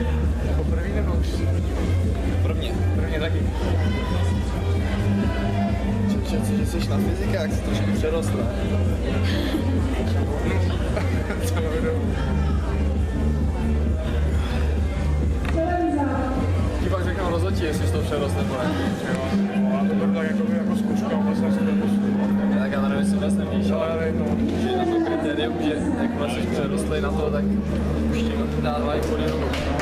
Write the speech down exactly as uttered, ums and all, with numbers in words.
Jako první nebo už? Prvně. Prvně taky. Že, že jsi na fyzikách, jsi trošku přerostl, ne? Co budu? Ti pak řeknu rozhodčí, jestli jsi to přerost nebo ne. Jo, a to beru tak jako, jako zkoušku, vlastně si to postupu. Tak já nevím, jestli vůbec nevíš, Ale já nevím, no. že na to kritérium, že jak jsi přerostli na to, tak už ti dávají pod jinou.